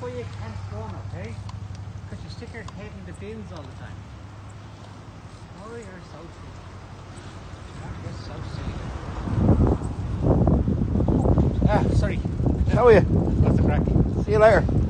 why you can't run, okay? Because you stick your head in the bins all the time. Oh, you're so silly. You're so silly. Ah, sorry. How are you? What's the crack? See you later.